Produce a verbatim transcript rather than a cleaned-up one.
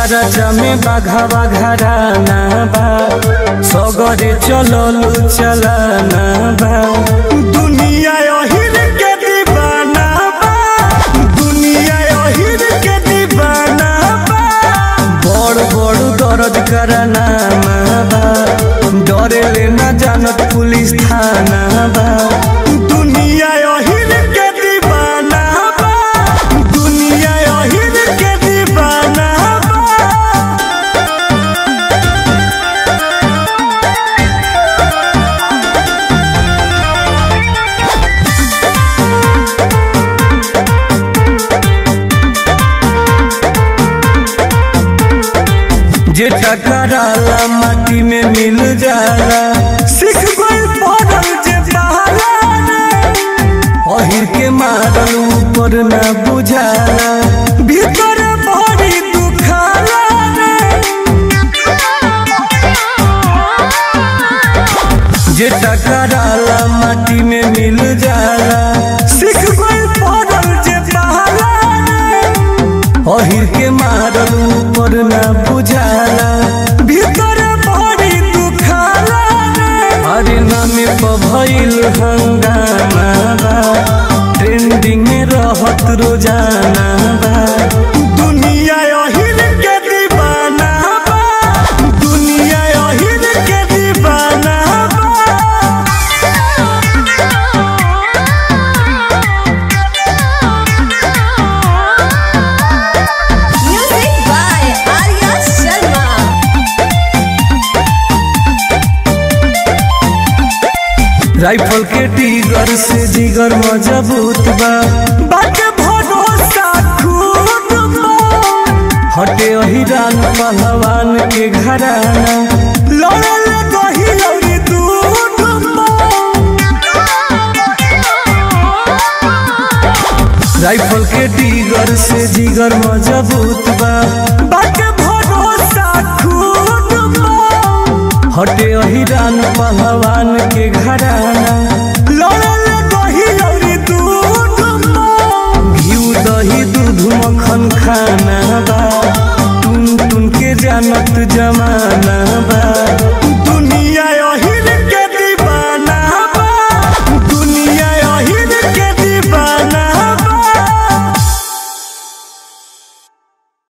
चरचा में बाघा बाघराना बा सगरे चललू चलाना बा दुनिया ओहिर के दीवाना बा दुनिया ओहिर के दीवाना बा बड़ बड़ दर्द कराना बा डरे ले ना जानत पुलिस थाना बा दुनिया ओहिर के दीवाना बा दुनिया ओहिर के दीवाना जे टकराला माटी में मिल जाला सिख गइल पड़ल जे बहाला अहिर के मारल ऊपर ना बुझाला भीतर बड़ी दुखाला जे टकराला माटी में मिल जाला सिख गइल पड़ल जे बहाला अहिर के मारल ऊपर ना बुझाला भीतर बड़ी दुखाला अरे नामे भइल हंगामा बा ट्रेंडिंग में रहत रोजाना बा दुनिया ओहिर के दीवाना बा दुनिया ओहिर के दीवाना राइफल के टीगर से जिगर मजबूत बा बाटे भरोसा खुद बा हटे अहिरान पहलवान के घराना लड़ल दही और दूध बा राइफल के टीगर से जिगर मजबूत बा बाटे भरोसा खुद बा हटे अहिरान पहलवान के